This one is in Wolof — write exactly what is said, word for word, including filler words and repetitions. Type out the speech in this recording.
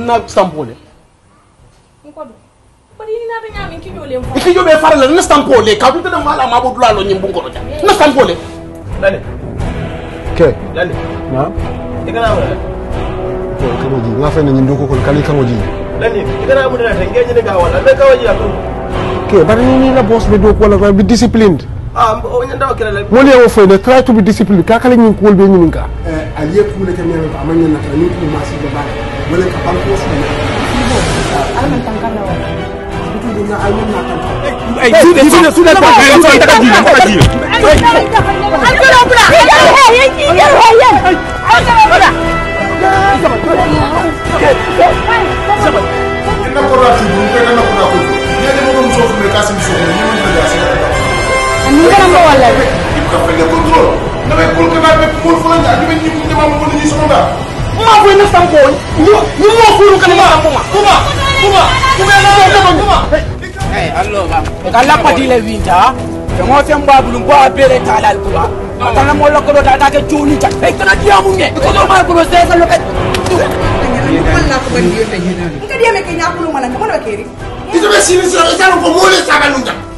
na stampole ko do ko ni na tanya min kijo le mfa kijo be farala na stampole ka tuta mala ma bodula lo nyimbu ko do na stampole dale ke dale na igana wala ko kamo ji nga fene nyindu ko ko kali kamo ji dale igana mu na tengeje ga wala be kawaji akuru ke bari ni la boss be do ko la be disciplined ah o nyanda wakira la mo le o fo ne try to be disciplined ka kala nyin ko be nyin ka eh aliye ku le kamera ba amanya na ni ku ma si ba wala ka ban ko su ne alman tankala wa bitu na alman na tan ay sude sude sude ko ay so ita ka di ko di alman bra hey hey hey hey alman bra ina ko rati bu ko na ko na ko ni de mo ko so fu me ka si so ni mo ko ya sa ni ngara mo wala ka fa le control na be ko ka ba be ko fu la ni ni ni ma mo ni so ba ma ko na stampo ni ni mo fu ka ni ma ko ma kuma kuma kuma na ko kuma eh allo ba kala pati le winta ke mo fe mbabulu mbo abere talal kuba atana mo lokko da da ke joni ta e kana diamu nge ko do ma ko se ka lo ka Allah ko bandi yo tanyana ngadi me ke nyakulu mana ko no keri izo be sini so isa ko mo le sa ka nunga